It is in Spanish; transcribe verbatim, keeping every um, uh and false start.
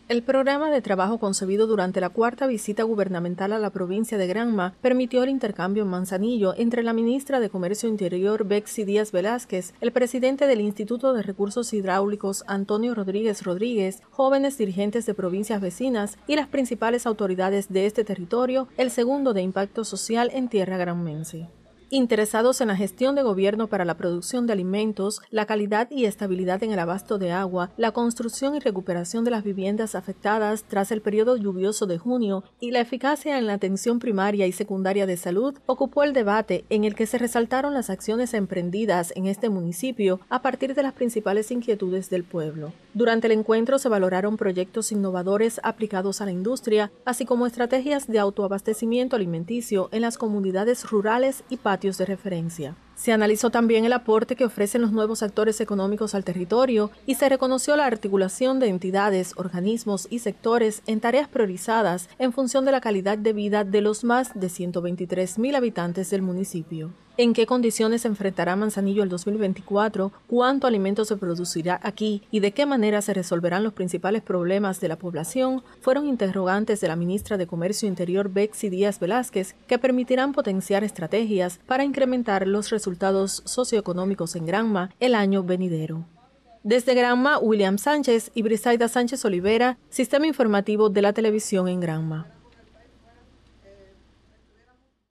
El programa de trabajo concebido durante la cuarta visita gubernamental a la provincia de Granma permitió el intercambio en Manzanillo entre la ministra de Comercio Interior, Betsy Díaz Velázquez, el presidente del Instituto de Recursos Hidráulicos, Antonio Rodríguez Rodríguez, jóvenes dirigentes de provincias vecinas y las principales autoridades de este territorio, el segundo de impacto social en tierra granmense. Interesados en la gestión de gobierno para la producción de alimentos, la calidad y estabilidad en el abasto de agua, la construcción y recuperación de las viviendas afectadas tras el periodo lluvioso de junio y la eficacia en la atención primaria y secundaria de salud, ocupó el debate en el que se resaltaron las acciones emprendidas en este municipio a partir de las principales inquietudes del pueblo. Durante el encuentro se valoraron proyectos innovadores aplicados a la industria, así como estrategias de autoabastecimiento alimenticio en las comunidades rurales y patios de referencia. Se analizó también el aporte que ofrecen los nuevos actores económicos al territorio y se reconoció la articulación de entidades, organismos y sectores en tareas priorizadas en función de la calidad de vida de los más de ciento veintitrés mil habitantes del municipio. ¿En qué condiciones se enfrentará Manzanillo el dos mil veinticuatro? ¿Cuánto alimento se producirá aquí? ¿Y de qué manera se resolverán los principales problemas de la población? Fueron interrogantes de la ministra de Comercio Interior, Betsy Díaz Velázquez, que permitirán potenciar estrategias para incrementar los resultados socioeconómicos en Granma el año venidero. Desde Granma, William Sánchez y Brisaida Sánchez Olivera, Sistema Informativo de la Televisión en Granma.